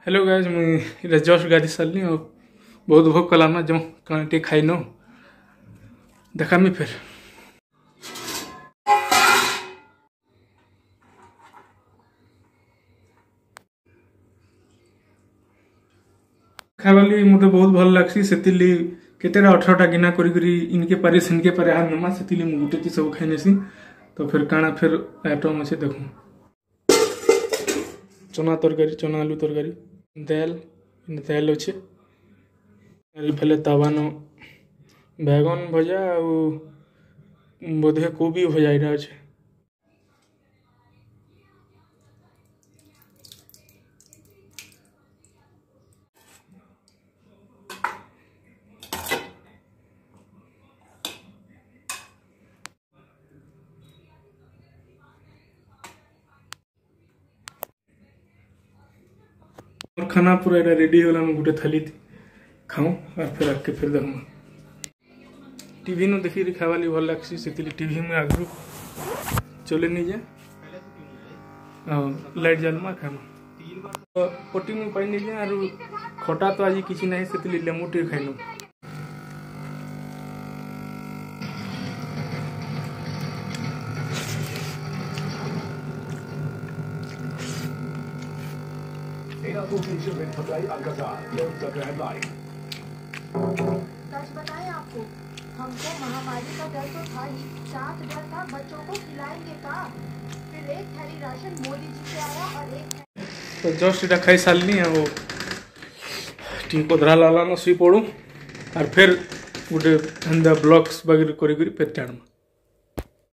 Hello guys मुझे just गाड़ी सारनी और बहुत भोग कला ना जो कहीं खाई न देखामी फिर खावाली मत बहुत भल लग्सी से केतेरा 18टा गिना करी इनके पारे सिनके पारे हाथ नमा से गोटे सब खाई नेसी। तो फिर काना फिर आइटम अच्छे देखूँ चना तरकारी चना आलू तरकारी दाल अच्छे फेले तावान बैगन भजा बोधे कोबी भजा यहाँ अच्छे और खाना पूरा यहाँ रेडी होगा गोटे थाली खाऊँ और फिर आके फिर देखूँ टीवी न देखी खावाली भल लग्सी से टीवी में आगु चले नहीं जाए लाइट जालमा खाना तो पटी में पाई नहीं जाए और खटा तो आज किसी ना से लेमू टे खाइनु सच बताएं आपको हमको महामारी का डर तो था ही, साथ डर था बच्चों को खिलाएंगे का। फिर एक थैली राशन मोदी जी से आया और एक तो जस्ट इटा खाई सारनी है वो टी कोधरा लाला न सुई पड़ू और फिर गोटे ब्लॉग्स वगैरह कर फिर टाणमा।